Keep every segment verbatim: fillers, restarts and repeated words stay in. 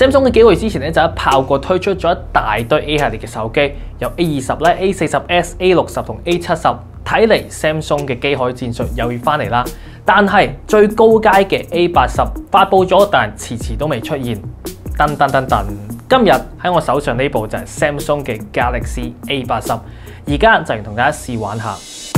Samsung 喺幾個月之前咧就一炮過推出咗一大堆 A 系列嘅手機，由 A 二十咧、A 四十 S、A 六十同 A 七十，睇嚟 Samsung 嘅機海戰術又要翻嚟啦。但係最高階嘅 A 八十發布咗，但遲遲都未出現。噔噔噔噔，今日喺我手上呢部就係 Samsung 嘅 Galaxy A 八十，而家就嚟同大家試玩下。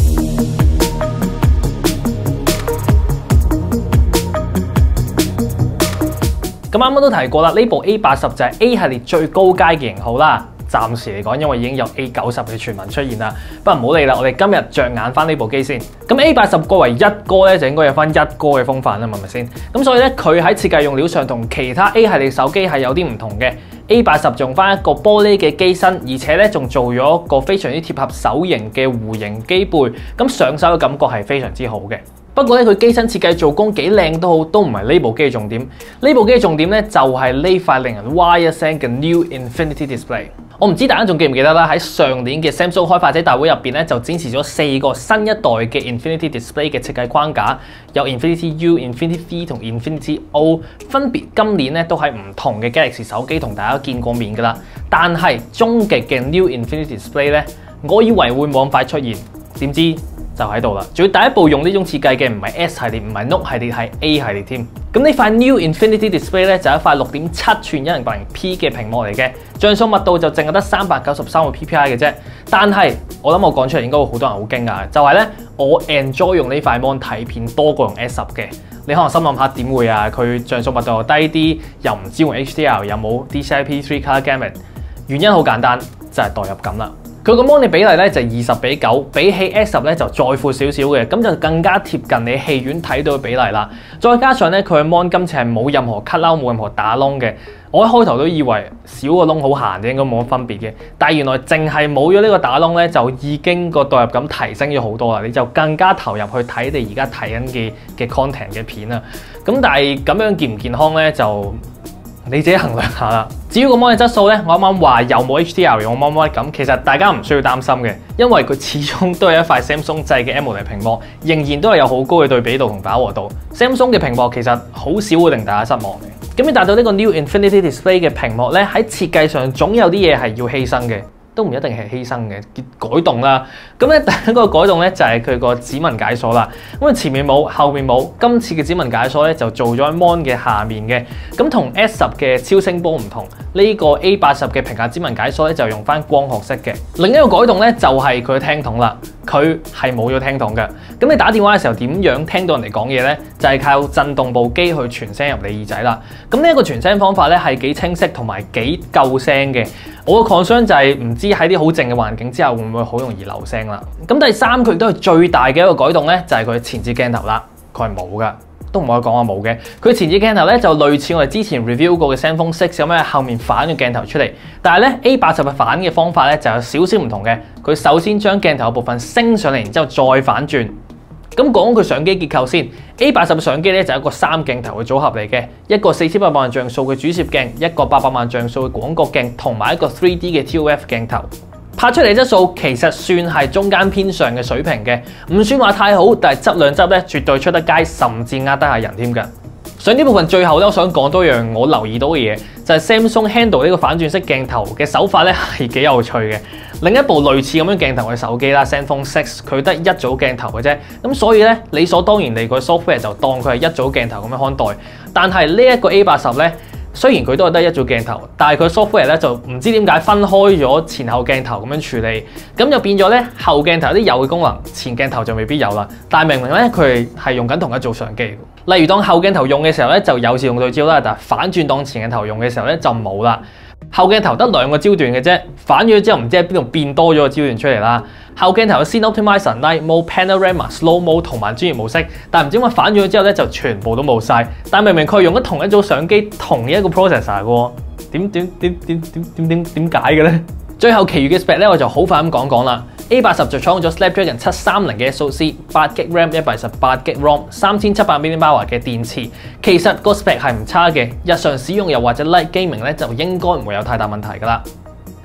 咁啱啱都提過啦，呢部 A 八十就係 A 系列最高階嘅型號啦。暫時嚟講，因為已經有 A 九十嘅傳聞出現啦，不過唔好理啦，我哋今日着眼翻呢部機先。咁 A 八十作為一哥咧，就應該有翻一哥嘅風範啦，係咪先？咁所以咧，佢喺設計用料上同其他 A 系列手機係有啲唔同嘅。A 八十用翻一個玻璃嘅機身，而且咧仲做咗一個非常之貼合手型嘅弧形機背，咁上手嘅感覺係非常之好嘅。不過咧，佢機身設計做工幾靚都好，都唔係呢部機嘅重點。呢部機嘅重點咧就係呢塊令人哇一聲嘅 New Infinity Display。我唔知大家仲記唔記得啦？喺上年嘅 Samsung 開發者大會入邊咧，就展示咗四個新一代嘅 Infinity Display 嘅設計框架，有 Infinity U、Infinity V 同 Infinity O， 分別今年咧都喺唔同嘅 Galaxy 手機同大家見過面噶啦。但係終極嘅 New Infinity Display 咧，我以為會冇咁快出現，點知就喺度啦！仲要第一部用呢種設計嘅唔係 S 系列，唔係 Note 系列，係 A 系列添。咁呢塊 New Infinity Display 咧就係一塊六點七寸一零八零 P 嘅屏幕嚟嘅，像素密度就淨係得三百九十三個 P P I 嘅啫。但係我諗我講出嚟應該會好多人好驚訝，就係咧我 enjoy 用呢塊 mon 睇片多過用 S 十嘅。你可能心諗下點會啊？佢像素密度又低啲，又唔支援 H D R， 又冇 D C I P 三 Color Gamut。原因好簡單，就係代入感啦。佢個 mon 嘅比例咧就係二十比九，比起 S 十咧就再闊少少嘅，咁就更加貼近你戲院睇到嘅比例啦。再加上咧佢嘅 mon 今次係冇任何 cut 窿，冇任何打窿嘅。我一開頭都以為少個窿好閒啫，應該冇乜分別嘅。但係原來淨係冇咗呢個打窿咧，就已經個代入感提升咗好多啦。你就更加投入去睇你而家睇緊嘅嘅 content 嘅片啦。咁但係咁樣健唔健康咧就你自己衡量下啦。至於個 mon 嘅質素咧，我啱啱話又冇 H D R 用 mon mon 咁，其實大家唔需要擔心嘅，因為佢始終都係一塊 Samsung 製嘅 AMOLED 屏幕，仍然都係有好高嘅對比度同飽和度。Samsung 嘅屏幕其實好少會令大家失望嘅。咁要達到呢個 New Infinity Display 嘅屏幕咧，喺設計上總有啲嘢係要犧牲嘅。都唔一定係犧牲嘅，改動啦。咁咧第一個改動咧就係佢個指紋解鎖啦。咁啊前面冇，後面冇。今次嘅指紋解鎖咧就做咗喺 mon 嘅下面嘅。咁同 S 十嘅超聲波唔同，呢個 A 八十嘅屏下指紋解鎖咧就用翻光學式嘅。另一個改動咧就係佢嘅聽筒啦。佢係冇咗聽筒嘅。咁你打電話嘅時候點樣聽到人哋講嘢咧？就係靠震動部機去傳聲入你耳仔啦。咁呢一個傳聲方法咧係幾清晰同埋幾夠聲嘅。我嘅 concern 就係唔知喺啲好靜嘅環境之下會唔會好容易漏聲啦。咁第三佢亦都係最大嘅一個改動咧，就係佢前置鏡頭啦。佢係冇噶，都唔可以講話冇嘅。佢前置鏡頭咧就類似我哋之前 review 過嘅 Zenfone 六咁樣後面反嘅鏡頭出嚟，但係咧 A 八十嘅反嘅方法咧就有少少唔同嘅。佢首先將鏡頭嘅部分升上嚟，然之後再反轉。咁講佢相機結構先 ，A 八十嘅相機咧就係一個三鏡頭嘅組合嚟嘅，一個四千八百萬像素嘅主攝鏡，一個八百萬像素嘅廣角鏡，同埋一個 三 D 嘅 T O F 鏡頭。拍出嚟嘅質素其實算係中間偏上嘅水平嘅，唔算話太好，但係質量質咧絕對出得街，甚至呃得下人添㗎。相機部分最後咧，我想講多樣我留意到嘅嘢，就係 Samsung handle 呢個反轉式鏡頭嘅手法咧係幾有趣嘅。另一部類似咁樣鏡頭嘅手機啦 ，Zenfone 六，佢得一組鏡頭嘅啫，咁所以咧理所當然地個 software 就當佢係一組鏡頭咁樣看待。但係呢一個 A 八十咧，雖然佢都係得一組鏡頭，但係佢 software 咧就唔知點解分開咗前後鏡頭咁樣處理，咁就變咗咧後鏡頭有啲有嘅功能，前鏡頭就未必有啦。但係明明咧佢係用緊同一組相機。例如當後鏡頭用嘅時候咧就有自動對焦啦，但係反轉當前鏡頭用嘅時候咧就冇啦。後鏡頭得兩個焦段嘅啫，反咗之後唔知喺邊度變多咗個焦段出嚟啦。後鏡頭有 Scene Optimizer、Night Mode、Panorama、Slow Mode 同埋專業模式，但係唔知點解反咗之後咧就全部都冇晒。但明明佢用咗同一組相機、同一個 processor 嘅喎，點點點點點點點點解嘅咧？最後其餘嘅 spec 咧我就好快咁講講啦。A 八十就採用咗 Snapdragon 七三零嘅 S O C， 八 G B RAM， 一百二十八 G B ROM， 三千七百 milliamp hour 嘅電池，其實個 spec 係唔差嘅，日常使用又或者 light gaming 咧就應該唔會有太大問題噶啦。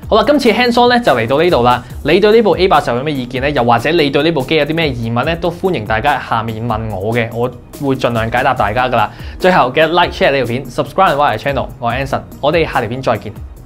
好啦，今次 hands on 咧就嚟到呢度啦。你對呢部 A 八十有咩意見咧？又或者你對呢部機有啲咩疑問咧？都歡迎大家下面問我嘅，我會盡量解答大家噶啦。最後記得 like share 呢條片 ，subscribe 我哋 channel，我係 Anson，我哋下條片再見。